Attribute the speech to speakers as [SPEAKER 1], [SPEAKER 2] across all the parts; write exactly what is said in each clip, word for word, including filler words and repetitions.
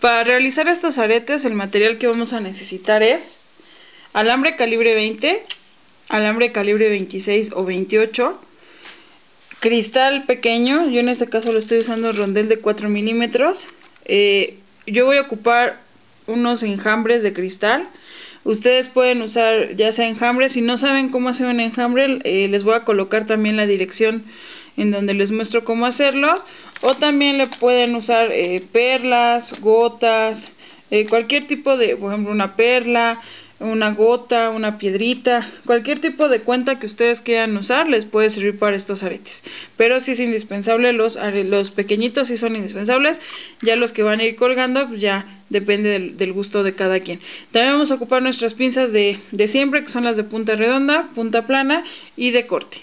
[SPEAKER 1] Para realizar estos aretes, el material que vamos a necesitar es alambre calibre veinte, alambre calibre veintiséis o veintiocho, cristal pequeño, yo en este caso lo estoy usando rondel de cuatro milímetros, eh, yo voy a ocupar unos enjambres de cristal. Ustedes pueden usar ya sea enjambres. Si no saben cómo hacer un enjambre, eh, les voy a colocar también la dirección en donde les muestro cómo hacerlos. O también le pueden usar eh, perlas, gotas, eh, cualquier tipo de, por ejemplo, una perla, una gota, una piedrita, cualquier tipo de cuenta que ustedes quieran usar les puede servir para estos aretes. Pero sí es indispensable, los, los pequeñitos sí son indispensables. Ya los que van a ir colgando, pues ya depende del, del gusto de cada quien. También vamos a ocupar nuestras pinzas de, de siempre, que son las de punta redonda, punta plana y de corte.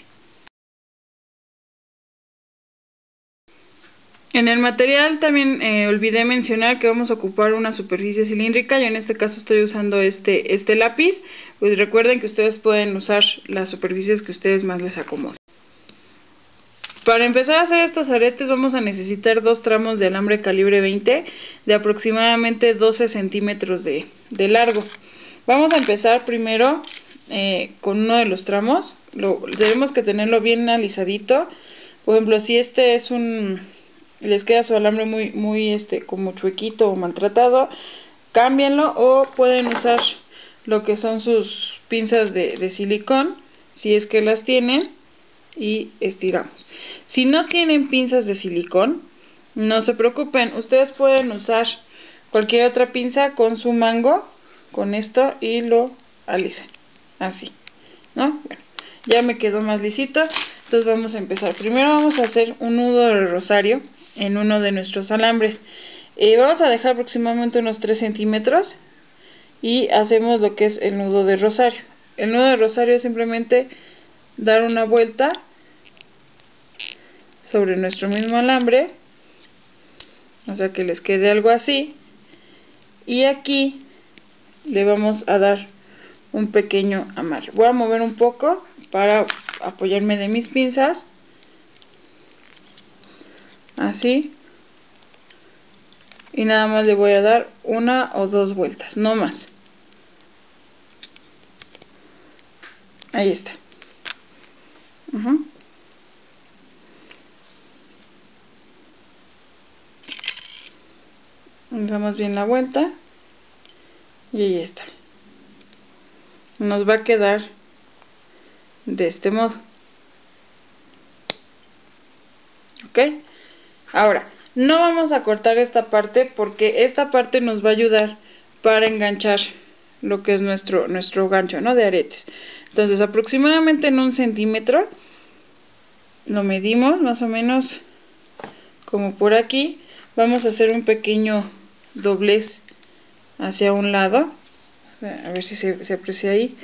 [SPEAKER 1] En el material también eh, olvidé mencionar que vamos a ocupar una superficie cilíndrica. Yo en este caso estoy usando este, este lápiz. Pues recuerden que ustedes pueden usar las superficies que ustedes más les acomoden. Para empezar a hacer estos aretes vamos a necesitar dos tramos de alambre calibre veinte de aproximadamente doce centímetros de, de largo. Vamos a empezar primero eh, con uno de los tramos. Lo, tenemos que tenerlo bien alisadito. Por ejemplo, si este es un... les queda su alambre muy muy este como chuequito o maltratado, cámbienlo, o pueden usar lo que son sus pinzas de, de silicón, si es que las tienen, y estiramos. Si no tienen pinzas de silicón, no se preocupen, ustedes pueden usar cualquier otra pinza con su mango, con esto, y lo alisan, así, ¿no? Bueno, ya me quedó más lisito. Entonces vamos a empezar. Primero vamos a hacer un nudo de rosario en uno de nuestros alambres. Eh, vamos a dejar aproximadamente unos tres centímetros y hacemos lo que es el nudo de rosario. El nudo de rosario es simplemente dar una vuelta sobre nuestro mismo alambre, o sea que les quede algo así, y aquí le vamos a dar un pequeño amarre. Voy a mover un poco para apoyarme de mis pinzas, así, y nada más le voy a dar una o dos vueltas, no más. Ahí está. Uh-huh. Damos bien la vuelta y ahí está. Nos va a quedar de este modo. Ok. Ahora, no vamos a cortar esta parte porque esta parte nos va a ayudar para enganchar lo que es nuestro, nuestro gancho, ¿no? De aretes. Entonces, aproximadamente en un centímetro lo medimos, más o menos como por aquí. Vamos a hacer un pequeño doblez hacia un lado. A ver si se, se aprecia ahí.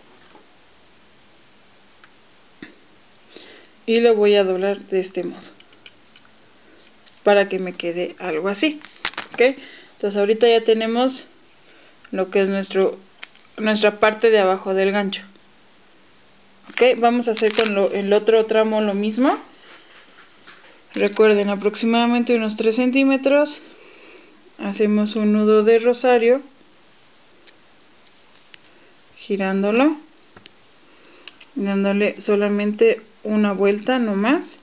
[SPEAKER 1] Y lo voy a doblar de este modo, para que me quede algo así. ¿Ok? Entonces ahorita ya tenemos lo que es nuestro nuestra parte de abajo del gancho. ¿Ok? Vamos a hacer con lo, el otro tramo lo mismo. Recuerden, aproximadamente unos tres centímetros. Hacemos un nudo de rosario, girándolo, dándole solamente una vuelta, no más.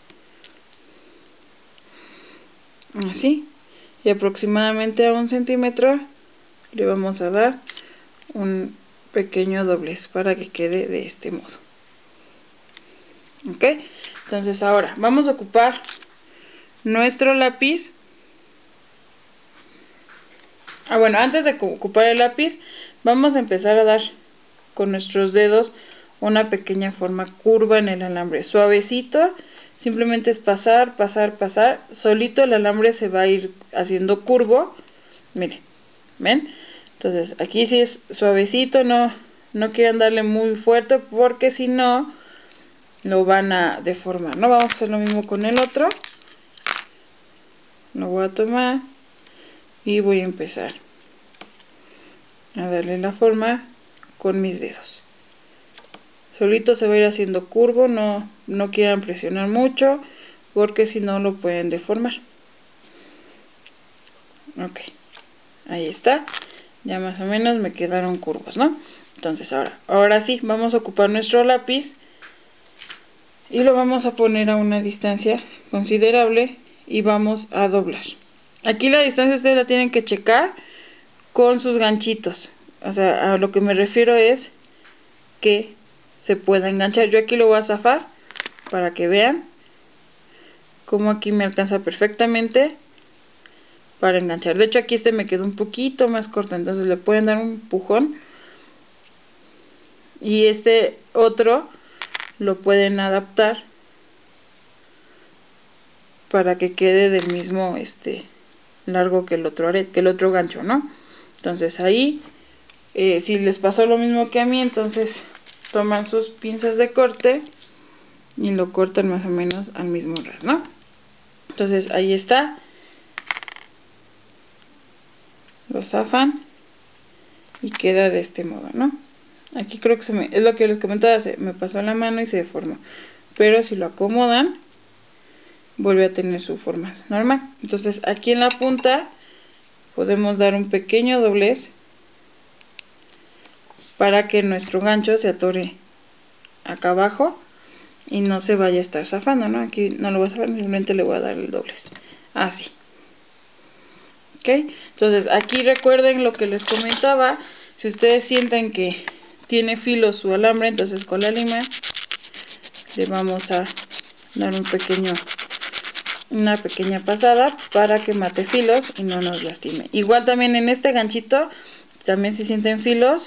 [SPEAKER 1] Así, y aproximadamente a un centímetro le vamos a dar un pequeño doblez para que quede de este modo. Ok, entonces ahora vamos a ocupar nuestro lápiz. Ah, bueno, antes de ocupar el lápiz vamos a empezar a dar con nuestros dedos una pequeña forma curva en el alambre, suavecito. Simplemente es pasar, pasar, pasar. Solito el alambre se va a ir haciendo curvo. Miren, ¿ven? Entonces aquí sí es suavecito, no, no quieran darle muy fuerte porque si no lo van a deformar, ¿no? Vamos a hacer lo mismo con el otro. Lo voy a tomar y voy a empezar a darle la forma con mis dedos. Solito se va a ir haciendo curvo, no, no quieran presionar mucho porque si no lo pueden deformar. Ok, Ahí está, ya más o menos me quedaron curvos, ¿no? Entonces ahora, ahora sí, vamos a ocupar nuestro lápiz y lo vamos a poner a una distancia considerable y vamos a doblar. Aquí la distancia ustedes la tienen que checar con sus ganchitos. O sea, a lo que me refiero es que se pueda enganchar. Yo aquí lo voy a zafar para que vean cómo aquí me alcanza perfectamente para enganchar. De hecho aquí este me quedó un poquito más corto, entonces le pueden dar un empujón y este otro lo pueden adaptar para que quede del mismo este largo que el otro arete, que el otro gancho, ¿no? Entonces ahí eh, si les pasó lo mismo que a mí, entonces toman sus pinzas de corte y lo cortan más o menos al mismo ras, ¿no? Entonces ahí está, lo zafan y queda de este modo, ¿no? Aquí creo que se me, es lo que les comentaba, se me pasó la mano y se deformó, pero si lo acomodan vuelve a tener su forma normal. Entonces aquí en la punta podemos dar un pequeño doblez para que nuestro gancho se atore acá abajo y no se vaya a estar zafando, ¿no? Aquí no lo voy a zafar, simplemente le voy a dar el doblez, así. Ok, entonces aquí recuerden lo que les comentaba, si ustedes sienten que tiene filo su alambre, entonces con la lima le vamos a dar un pequeño una pequeña pasada para que mate filos y no nos lastime. Igual también en este ganchito, también si sienten filos,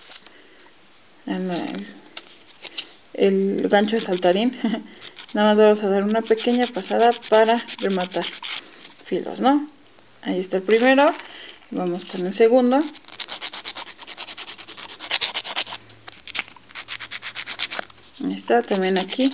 [SPEAKER 1] el, el gancho de saltarín, nada más vamos a dar una pequeña pasada para rematar filos, ¿no? Ahí está el primero, vamos con el segundo. Ahí está, también aquí.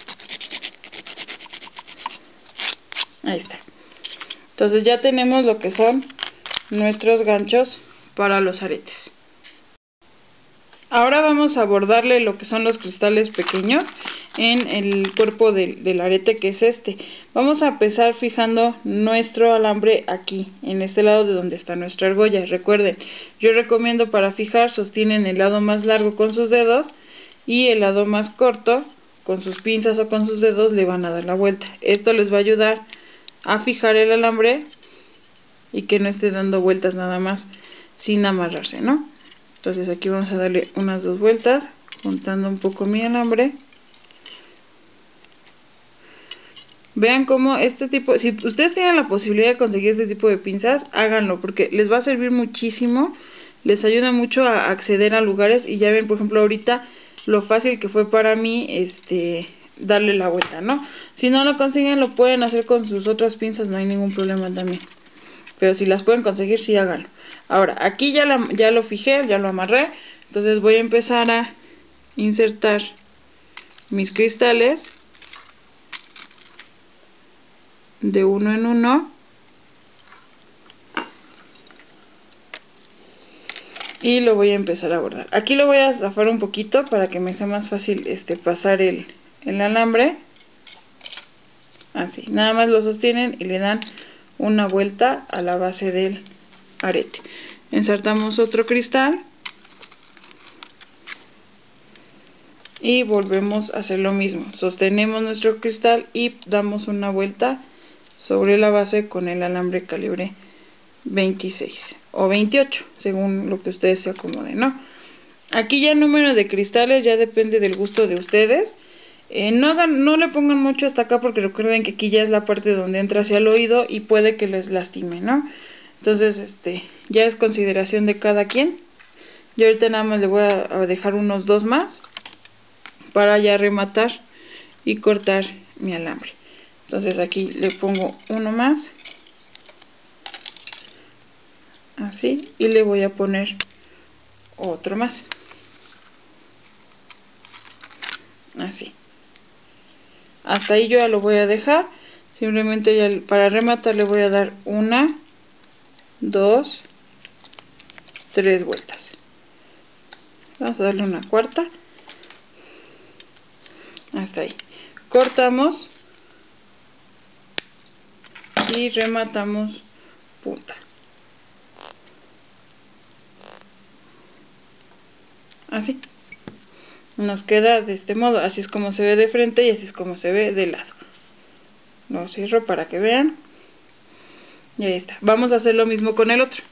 [SPEAKER 1] Ahí está. Entonces ya tenemos lo que son nuestros ganchos para los aretes. Ahora vamos a bordarle lo que son los cristales pequeños en el cuerpo del, del arete, que es este. Vamos a empezar fijando nuestro alambre aquí, en este lado de donde está nuestra argolla. Recuerden, yo recomiendo para fijar, sostienen el lado más largo con sus dedos y el lado más corto con sus pinzas o con sus dedos le van a dar la vuelta. Esto les va a ayudar a fijar el alambre y que no esté dando vueltas nada más sin amarrarse, ¿no? Entonces aquí vamos a darle unas dos vueltas juntando un poco mi alambre. Vean cómo este tipo, si ustedes tienen la posibilidad de conseguir este tipo de pinzas, háganlo porque les va a servir muchísimo, les ayuda mucho a acceder a lugares. Y ya ven, por ejemplo, ahorita lo fácil que fue para mí este darle la vuelta, ¿no? Si no lo consiguen, lo pueden hacer con sus otras pinzas, no hay ningún problema también. Pero si las pueden conseguir, sí háganlo. Ahora, aquí ya, la, ya lo fijé, ya lo amarré. Entonces voy a empezar a insertar mis cristales de uno en uno. Y lo voy a empezar a bordar. Aquí lo voy a zafar un poquito para que me sea más fácil este pasar el, el alambre. Así, nada más lo sostienen y le dan una vuelta a la base del arete. Insertamos otro cristal y volvemos a hacer lo mismo. Sostenemos nuestro cristal y damos una vuelta sobre la base con el alambre calibre veintiséis o veintiocho, según lo que ustedes se acomoden, ¿no? Aquí ya el número de cristales ya depende del gusto de ustedes. Eh, no, hagan, no le pongan mucho hasta acá porque recuerden que aquí ya es la parte donde entra hacia el oído y puede que les lastime, ¿no? Entonces este ya es consideración de cada quien. Yo ahorita nada más le voy a dejar unos dos más para ya rematar y cortar mi alambre. Entonces aquí le pongo uno más, así, y le voy a poner otro más, así. Hasta ahí yo ya lo voy a dejar. Simplemente ya para rematar le voy a dar una, dos, tres vueltas. Vamos a darle una cuarta. Hasta ahí. Cortamos y rematamos punta. así. Nos queda de este modo, así es como se ve de frente y así es como se ve de lado. Lo cierro para que vean. Y ahí está. Vamos a hacer lo mismo con el otro.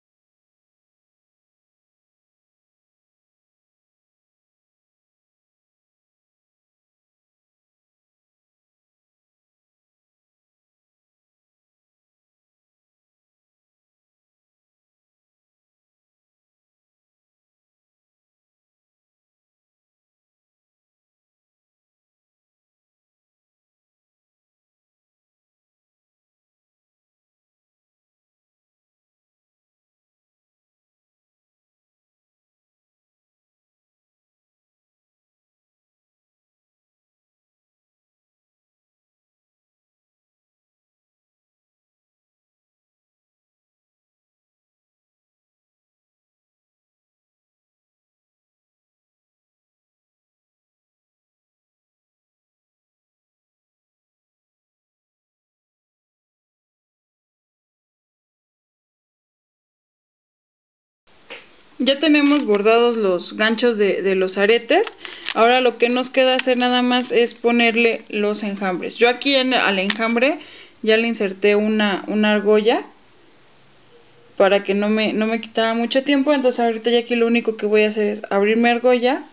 [SPEAKER 1] Ya tenemos bordados los ganchos de, de los aretes. Ahora lo que nos queda hacer nada más es ponerle los enjambres. Yo aquí en, al enjambre ya le inserté una, una argolla para que no me, no me quitara mucho tiempo. Entonces ahorita ya aquí lo único que voy a hacer es abrir mi argolla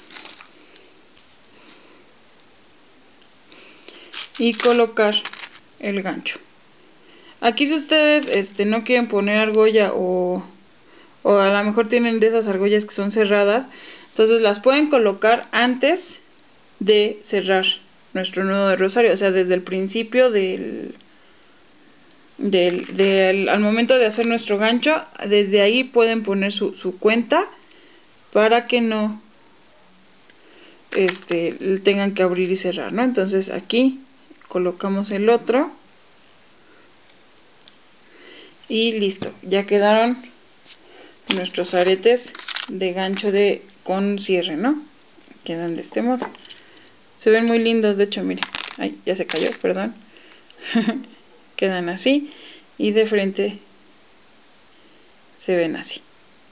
[SPEAKER 1] y colocar el gancho. Aquí si ustedes este, no quieren poner argolla o... o a lo mejor tienen de esas argollas que son cerradas, entonces las pueden colocar antes de cerrar nuestro nudo de rosario, o sea, desde el principio del, del, del al momento de hacer nuestro gancho, desde ahí pueden poner su, su cuenta para que no este, tengan que abrir y cerrar, ¿no? Entonces aquí colocamos el otro y listo, ya quedaron nuestros aretes de gancho de con cierre, ¿no? Quedan de este modo. Se ven muy lindos, de hecho, miren. Ay, ya se cayó, perdón. Quedan así y de frente se ven así.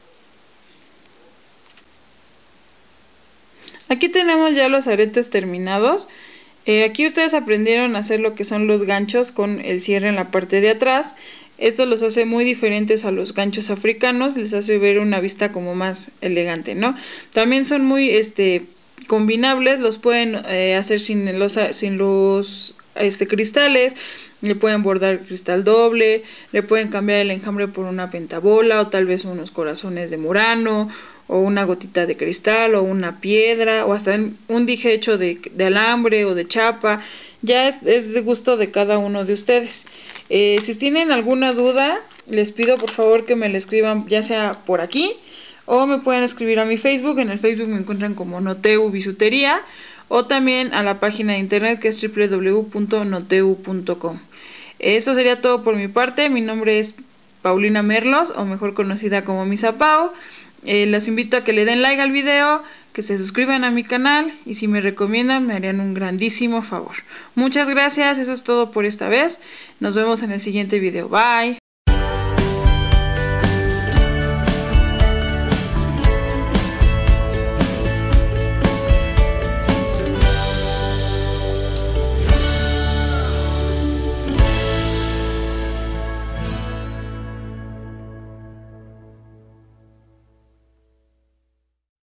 [SPEAKER 1] Aquí tenemos ya los aretes terminados. Eh, aquí ustedes aprendieron a hacer lo que son los ganchos con el cierre en la parte de atrás. Esto los hace muy diferentes a los ganchos africanos, les hace ver una vista como más elegante, ¿no? También son muy este combinables, los pueden eh, hacer sin los, sin los este, cristales, le pueden bordar cristal doble, le pueden cambiar el enjambre por una pentabola o tal vez unos corazones de murano o una gotita de cristal o una piedra o hasta un dije hecho de, de alambre o de chapa. Ya es, es de gusto de cada uno de ustedes. Eh, si tienen alguna duda, les pido por favor que me la escriban ya sea por aquí o me pueden escribir a mi Facebook. En el Facebook me encuentran como Noteu Bisutería o también a la página de internet que es doble u doble u doble u punto noteu punto com. Eso sería todo por mi parte. Mi nombre es Paulina Merlos, o mejor conocida como Misa Pau. Eh, los invito a que le den like al video, que se suscriban a mi canal y si me recomiendan me harían un grandísimo favor. Muchas gracias, eso es todo por esta vez. Nos vemos en el siguiente video. Bye.